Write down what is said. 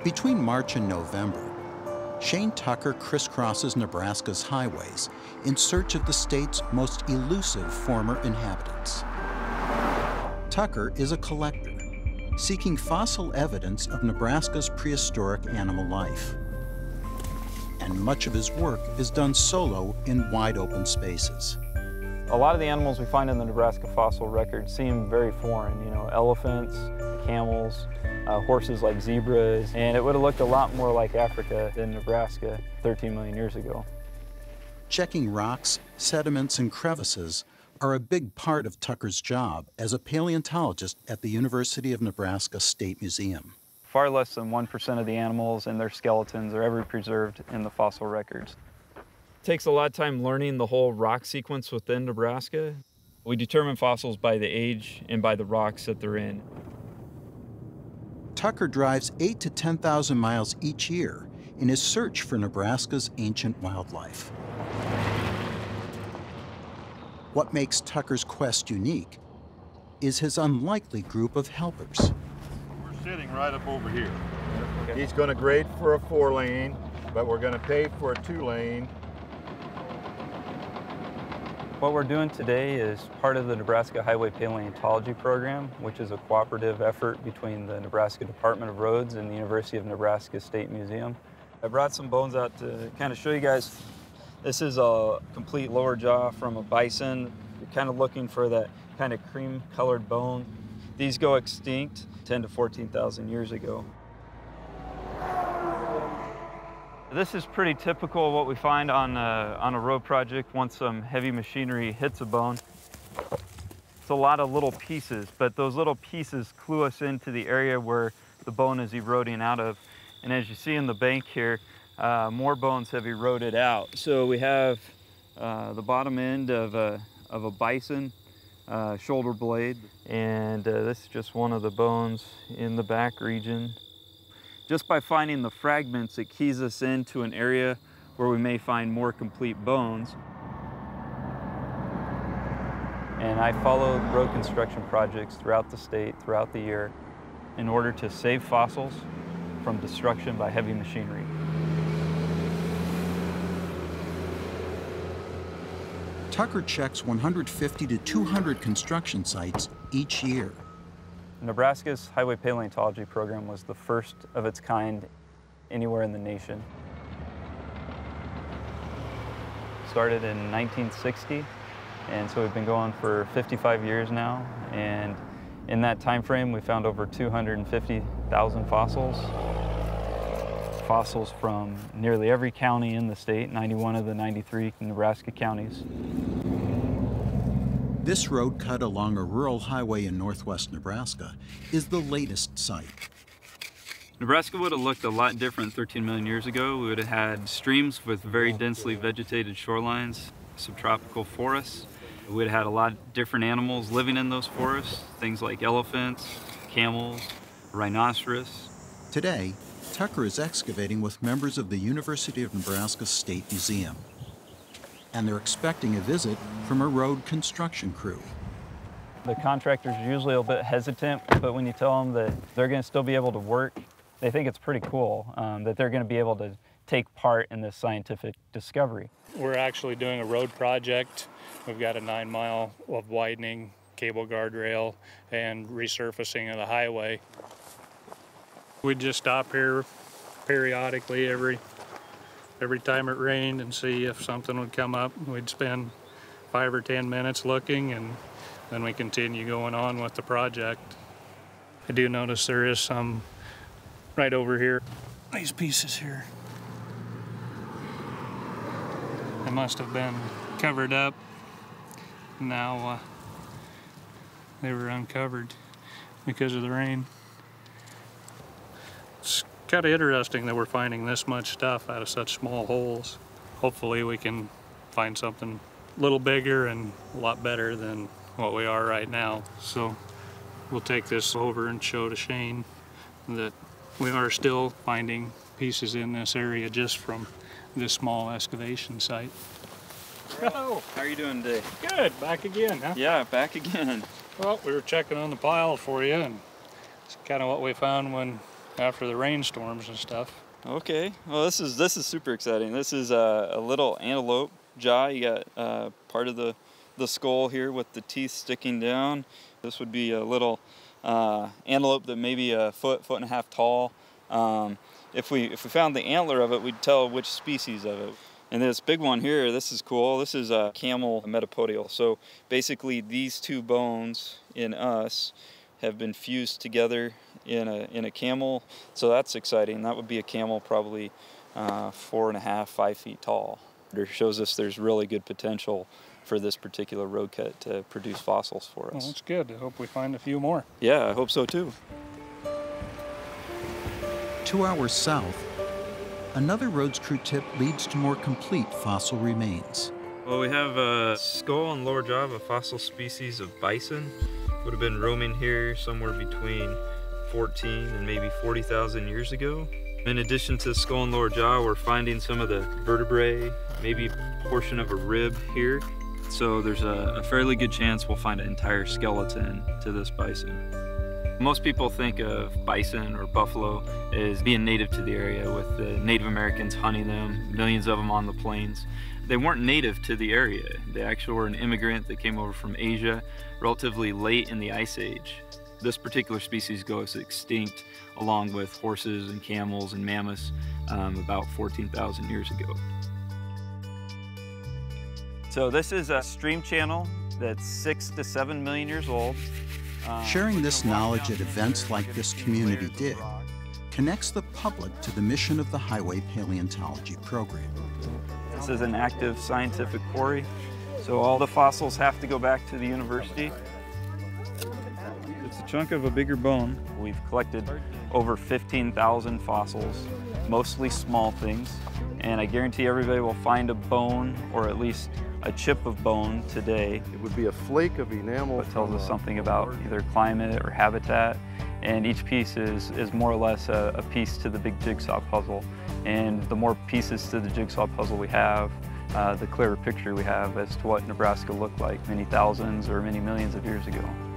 Between March and November, Shane Tucker crisscrosses Nebraska's highways in search of the state's most elusive former inhabitants. Tucker is a collector, seeking fossil evidence of Nebraska's prehistoric animal life. And much of his work is done solo in wide open spaces. A lot of the animals we find in the Nebraska fossil record seem very foreign, elephants, camels, horses like zebras, and it would have looked a lot more like Africa than Nebraska 13 million years ago. Checking rocks, sediments, and crevices are a big part of Tucker's job as a paleontologist at the University of Nebraska State Museum. Far less than 1% of the animals and their skeletons are ever preserved in the fossil records. It takes a lot of time learning the whole rock sequence within Nebraska. We determine fossils by the age and by the rocks that they're in. Tucker drives 8,000 to 10,000 miles each year in his search for Nebraska's ancient wildlife. What makes Tucker's quest unique is his unlikely group of helpers. We're sitting right up over here. Okay. He's going to grade for a 4-lane, but we're going to pay for a 2-lane. What we're doing today is part of the Nebraska Highway Paleontology program, which is a cooperative effort between the Nebraska Department of Roads and the University of Nebraska State Museum. I brought some bones out to kind of show you guys. This is a complete lower jaw from a bison. You're kind of looking for that kind of cream-colored bone. These go extinct 10 to 14,000 years ago. This is pretty typical of what we find on a road project once some heavy machinery hits a bone. It's a lot of little pieces, but those little pieces clue us into the area where the bone is eroding out of. And as you see in the bank here, more bones have eroded out. So we have the bottom end of a bison shoulder blade, and this is just one of the bones in the back region. Just by finding the fragments, it keys us into an area where we may find more complete bones. And I followed road construction projects throughout the state, throughout the year, in order to save fossils from destruction by heavy machinery. Tucker checks 150 to 200 construction sites each year. Nebraska's Highway Paleontology program was the first of its kind anywhere in the nation. Started in 1960, and so we've been going for 55 years now. And in that time frame, we found over 250,000 fossils. Fossils from nearly every county in the state, 91 of the 93 Nebraska counties. This road cut along a rural highway in northwest Nebraska is the latest site. Nebraska would have looked a lot different 13 million years ago. We would have had streams with very densely vegetated shorelines, subtropical forests. We would have had a lot of different animals living in those forests, things like elephants, camels, rhinoceros. Today, Tucker is excavating with members of the University of Nebraska State Museum, and they're expecting a visit from a road construction crew. The contractors are usually a bit hesitant, but when you tell them that they're going to still be able to work, they think it's pretty cool that they're going to be able to take part in this scientific discovery. We're actually doing a road project. We've got a 9-mile of widening, cable guardrail, and resurfacing of the highway. We'd just stop here periodically every time it rained and see if something would come up. We'd spend 5 or 10 minutes looking, and then we continue going on with the project. I do notice there is some right over here. These pieces here. They must have been covered up. Now they were uncovered because of the rain. It's kind of interesting that we're finding this much stuff out of such small holes. Hopefully we can find something a little bigger and a lot better than what we are right now. So we'll take this over and show to Shane that we are still finding pieces in this area just from this small excavation site. Hello. How are you doing today? Good. Back again, huh? Yeah, back again. Well, we were checking on the pile for you, and it's kind of what we found when after the rainstorms and stuff. Okay, well this is super exciting. This is a little antelope jaw. You got part of the skull here with the teeth sticking down. This would be a little antelope that maybe a foot and a half tall. If we found the antler of it, we'd tell which species of it. And this big one here, this is cool. This is a camel metapodial. So basically these two bones in us have been fused together in a camel. So that's exciting. That would be a camel probably 4.5, 5 feet tall. It shows us there's really good potential for this particular road cut to produce fossils for us. Well, that's good. I hope we find a few more. Yeah, I hope so too. 2 hours south, another Rhodes crew tip leads to more complete fossil remains. Well, we have a skull and lower jaw of a fossil species of bison. Would have been roaming here somewhere between 14 and maybe 40,000 years ago. In addition to the skull and lower jaw, we're finding some of the vertebrae, maybe a portion of a rib here. So there's a fairly good chance we'll find an entire skeleton to this bison. Most people think of bison or buffalo as being native to the area, with the Native Americans hunting them, millions of them on the plains. They weren't native to the area. They actually were an immigrant that came over from Asia relatively late in the Ice Age. This particular species goes extinct along with horses and camels and mammoths about 14,000 years ago. So this is a stream channel that's 6 to 7 million years old. Sharing this knowledge at events like this community dig connects the public to the mission of the Highway Paleontology program. This is an active scientific quarry, so all the fossils have to go back to the university. It's a chunk of a bigger bone. We've collected over 15,000 fossils, mostly small things, and I guarantee everybody will find a bone, or at least a chip of bone today. It would be a flake of enamel. It tells us something about either climate or habitat, and each piece is more or less a piece to the big jigsaw puzzle. And the more pieces to the jigsaw puzzle we have, the clearer picture we have as to what Nebraska looked like many thousands or many millions of years ago.